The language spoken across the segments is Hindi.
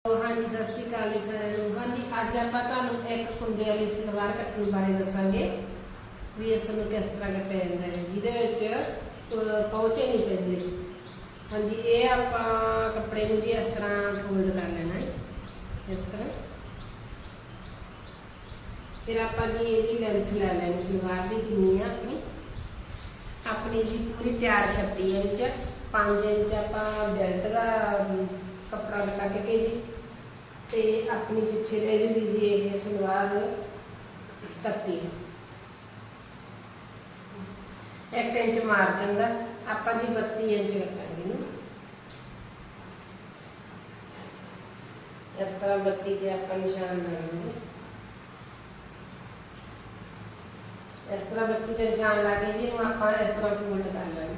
हाँ जी, सत श्री अकाल जी सारिਆਂ ਨੂੰ। हाँ जी, अज ਆਪਾਂ ਤੁਹਾਨੂੰ एक कुंदे वाली सलवार कट्टण बारे दसांगे भी इस नूं किस तरह कट्टिया जांदा है, जिहदे विच पहुंचे नहीं पैंदे। हाँ जी, ये आपां कपड़े नूं जी इस तरह फोल्ड कर लेना है, इस तरह। फिर आपां जी इहदी लेंथ लै लैनी सलवार की कितनी है अपनी जी पूरी तैयार 36 इंच 5 इंच आपां बेल्ट का कपड़ा कट के जी ते अपनी पिछे रह जूगी जी ये सलवार 31 1 इंच मार्जिन का आपां जी 32 इंच कटांगे ना। इस तरह 32 से आपां निशान लगाएंगे। इस तरह 32 के निशान ला के जी आप इस तरह फोल्ड कर लेंगे।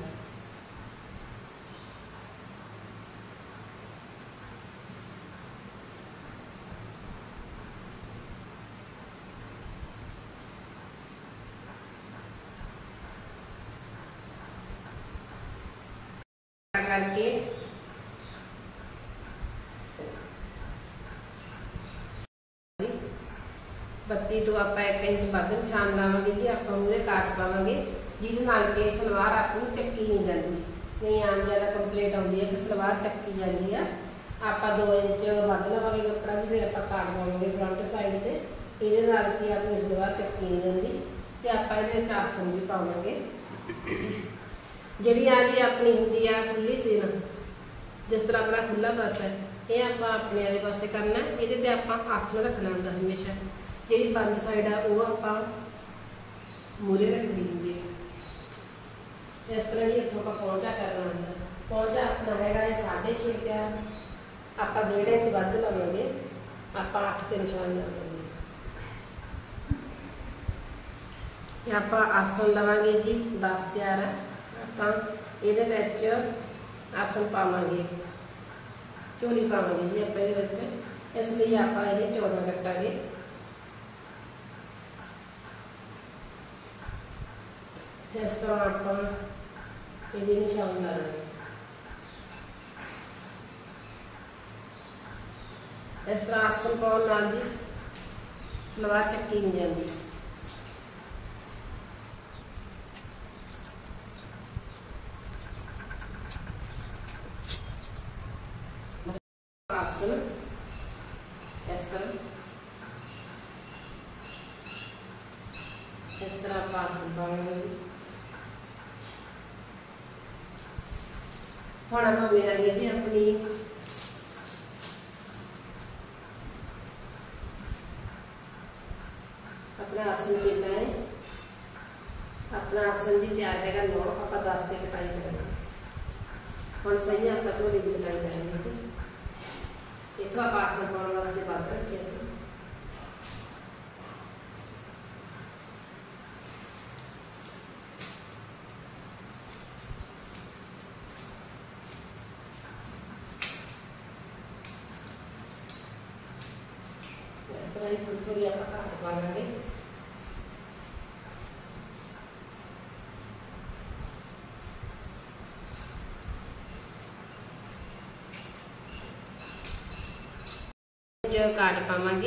करके बत्ती तो आप 1 इंच वध निशान लावांगे जी। आप मूहरे काट पावांगे जिहदे नाल कि सलवार अपनी चक्की नहीं जाती। नहीं आम ज़्यादा कंप्लेंट आउंदी है कि सलवार चक्की जाती है। आप 2 इंच वध लवांगे कपड़ा जी, फिर आप काट पावांगे फ्रंट साइड से। इहदे नाल कि अपनी सलवार चक्की नहीं जाती ते आप इहदे विच आसन भी पावांगे। जिहड़ी आ जी अपनी हुंदी आ खुली सीन, जिस तरह अपना खुला पासा है ये आप अपने वाले पासे करना। ये आप आसन रखना होंगे हमेशा। जी बंद साइड है वो आप मूहरे रखनी होंगी। इस तरह जी इतों आप पहुंचा करना होंगे। पहुंचा अपना है 6.5 तैयार, आप 1.5 इंच वध लवेंगे, आप 8 के निशान लवेंगे। आप आसन लवेंगे जी 10 तैयार है। आप ये आसन पावे झोली पावे जी आप ये, इसलिए आप ये 14 कटांगे। इस तरह आप ये निशान ला लेंगे। इस तरह आसन पाने नाल जी सलवार चक्की नहीं जाती। आसन इस तरह आप आसन पाएंगे जी। हुण आप मिलेंगे जी अपनी अपना आसन कितना है। अपना आसन जी तैयार है 9, आप 10 से कटाई करेंगे। हुण सही आप झोली की कटाई करेंगे जी। इतों आप आसन पाने वास्ते वध रखे सी। इस तरह ही थोड़ी थोड़ी आप घट पा लेंगे। काट पावांगे।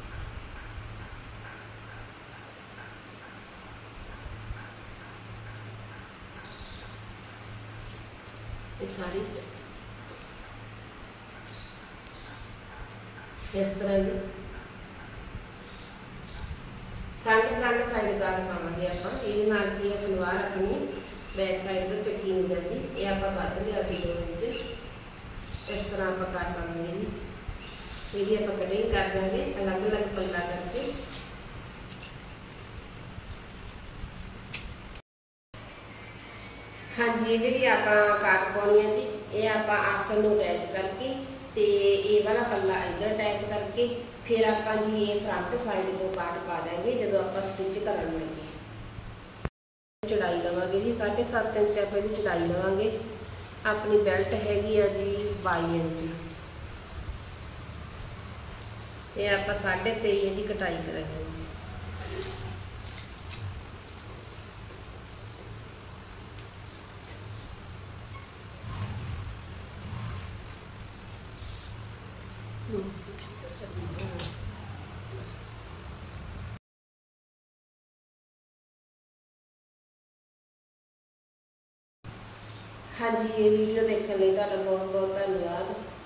सारी इस तरह की फ्रंट साइड काट पावांगे। आप ये सलवार अपनी बैक साइड तो चक्की नहीं जाती। ये आप वध लिया 2 इंच। इस तरह आप काट पावांगे जी। ये आप कटिंग कर देंगे अलग अलग पल्ला करके। हाँ जी, जी आप काट पानी है जी। ये आप आसन को अटैच करके ते ये वाला पल्ला इधर अटैच करके फिर आप जी ये फ्रंट साइड को काट पा देंगे। जो आप स्टिच करन लगे चौड़ाई लवांगे जी 7.5 इंच आप इसकी चौड़ाई लवांगे। अपनी बेल्ट हैगी है जी 22 इंच। ये आप 23.5 की कटाई करेंगे। हाँ जी, ये वीडियो देखने लिए बहुत बहुत धन्यवाद।